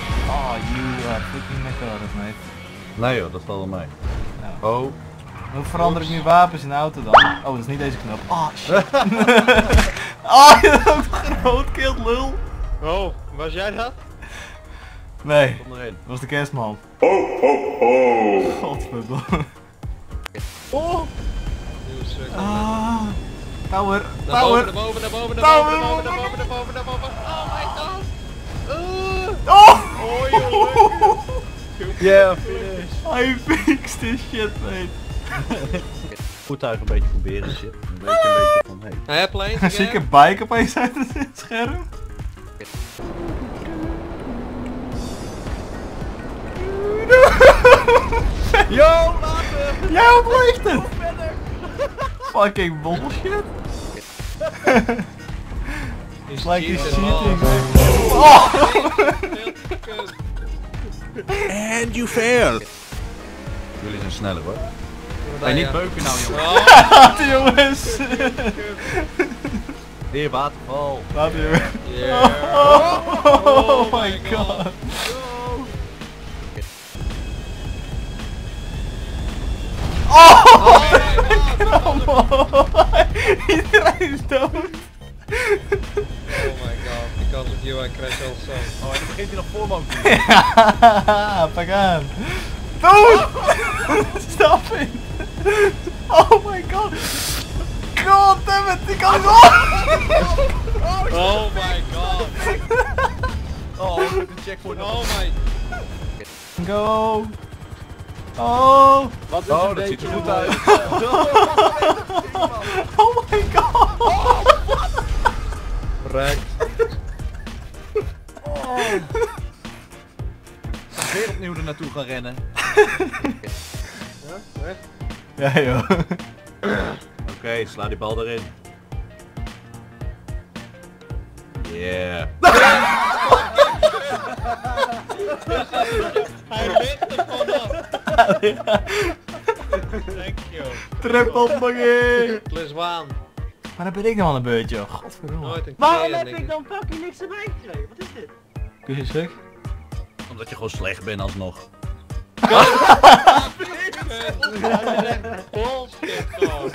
Oh, you are fucking McCarthy, mate. Nee joh, dat valt wel mee. Nou. Oh. Hoe verander ik nu wapens in de auto dan? Oh, dat is niet deze knop. Oh, shit. Oh, je hebt ook roodkilt, lul. Oh, was jij dat? Nee, Kom erin. dat was de kerstman. Ho, ho, ho. Godverdomme. Oh! Ah, power, Naar power. boven, naar boven, naar boven, Power. naar boven, naar boven, naar boven, naar boven. Oh my god! Oh! Oh joh! Yeah, finish. I fixed this shit, mate. Voertuig een beetje proberen shit. Een beetje van hey. Airplanes Zie ik again? een bike opeens uit het scherm? Yo, later! Jij ontleeft het! Fucking bullshit. It's like he's cheating. Oh! And you failed. Jullie zijn sneller hoor. Hey, niet beuken nou jongen. Laat jongens! Hier, waterval. Laat jongens. Yeah. Oh my god. Oh! Come on! Iedereen is dood. Oh my god, because of you I crash also. Oh, en dan begint hij nog voor me ook. Ja, pak aan. Dude! Stop it! Oh my god! God damn it! Ik kan het Oh my god! Oh, ik heb een checkpoint. Oh my... Go! Oh! Wat is dat ziet er goed uit. Oh my god! Rekt. Weer opnieuw er naartoe gaan rennen. Ja joh. Oké, sla die bal erin. Yeah. Hij ligt er vanaf. Thank you. Trippelbuggy! Plus one. Maar dan ben ik nog aan een beurtje. Godverdomme. Nooit een Waarom keer, heb niks. ik dan fucking niks erbij gekregen? Wat is dit? Kun je zeg? Omdat je gewoon slecht bent alsnog. Bullshit gewoon.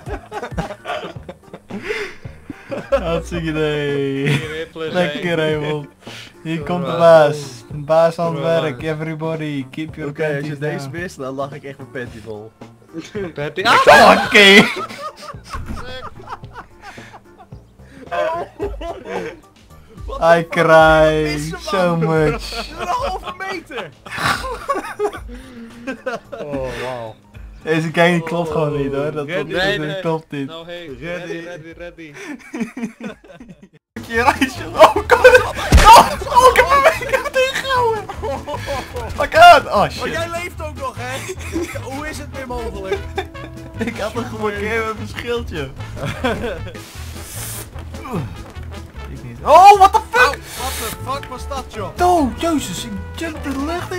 Hartstikke idee. Hier weer plus Lekker 1. Raymond. Hier komt de baas. De baas aan het werk. Everybody, keep your Oké, als je panties deze down. mist, dan lach ik echt mijn panty vol. Oké. I cry so much. Een halve meter! Oh wow. Deze game klopt gewoon niet hoor. Dat Nee. klopt niet. Nou hey, Ready. ready. Je reisje. Oh god. Oh, ik heb hem tegengehouden. Pak aan. Oh Maar shit. jij leeft ook nog hè? Hoe is het weer mogelijk? Ik had hem geblokkeerd met mijn schildje. Ik niet. Oh, what the fuck? Wat de fuck was dat joh? Oh, jezus, ik jump de lucht in.